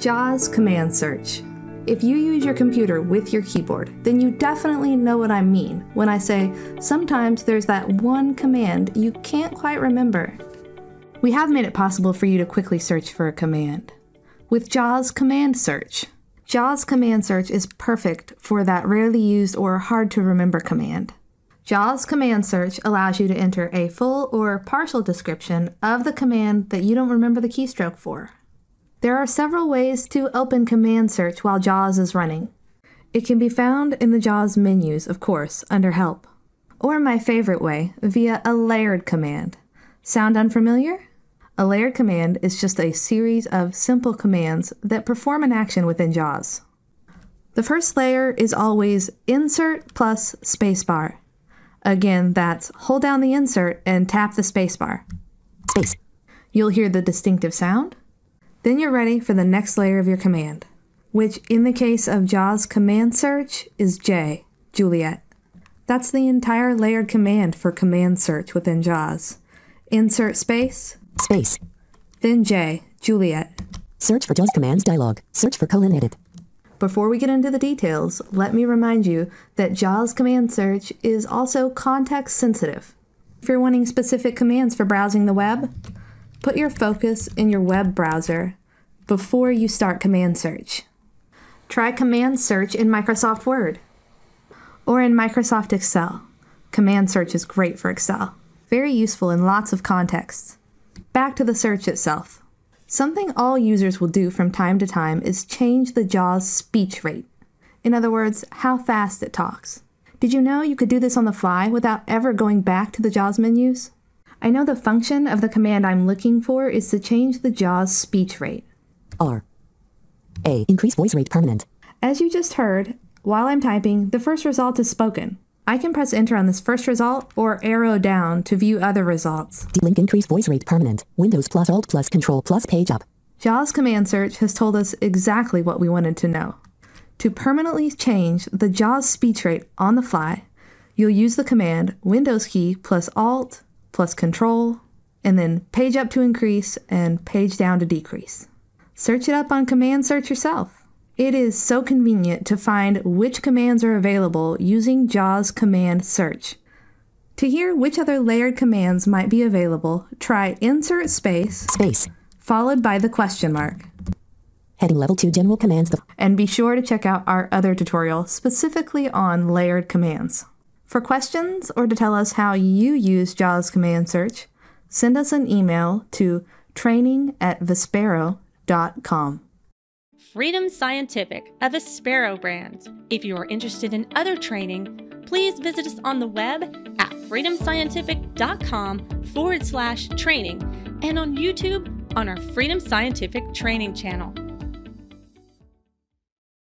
JAWS command search. If you use your computer with your keyboard, then you definitely know what I mean when I say sometimes there's that one command you can't quite remember. We have made it possible for you to quickly search for a command with JAWS command search. JAWS command search is perfect for that rarely used or hard to remember command. JAWS command search allows you to enter a full or partial description of the command that you don't remember the keystroke for. There are several ways to open command search while JAWS is running. It can be found in the JAWS menus, of course, under Help. Or my favorite way, via a layered command. Sound unfamiliar? A layered command is just a series of simple commands that perform an action within JAWS. The first layer is always Insert plus spacebar. Again, that's hold down the insert and tap the spacebar. Space. You'll hear the distinctive sound. Then you're ready for the next layer of your command, which in the case of JAWS command search is J, Juliet. That's the entire layered command for command search within JAWS. Insert space, space. Then J, Juliet. Search for JAWS commands dialog. Search for :edit. Before we get into the details, let me remind you that JAWS command search is also context sensitive. If you're wanting specific commands for browsing the web, put your focus in your web browser before you start command search. Try command search in Microsoft Word or in Microsoft Excel. Command search is great for Excel. Very useful in lots of contexts. Back to the search itself. Something all users will do from time to time is change the JAWS speech rate. In other words, how fast it talks. Did you know you could do this on the fly without ever going back to the JAWS menus? I know the function of the command I'm looking for is to change the JAWS speech rate. R-A. Increase voice rate permanent. As you just heard, while I'm typing, the first result is spoken. I can press enter on this first result or arrow down to view other results. D-link increase voice rate permanent. Windows plus Alt plus Control plus page up. JAWS command search has told us exactly what we wanted to know. To permanently change the JAWS speech rate on the fly, you'll use the command Windows key plus Alt plus Control, and then page up to increase and page down to decrease. Search it up on command search yourself. It is so convenient to find which commands are available using JAWS command search. To hear which other layered commands might be available, try insert space, followed by the question mark. Heading level 2 general commands. And be sure to check out our other tutorial specifically on layered commands. For questions or to tell us how you use JAWS command search, send us an email to training@vispero.com. Freedom Scientific, a Vispero brand. If you are interested in other training, please visit us on the web at freedomscientific.com/training and on YouTube on our Freedom Scientific training channel.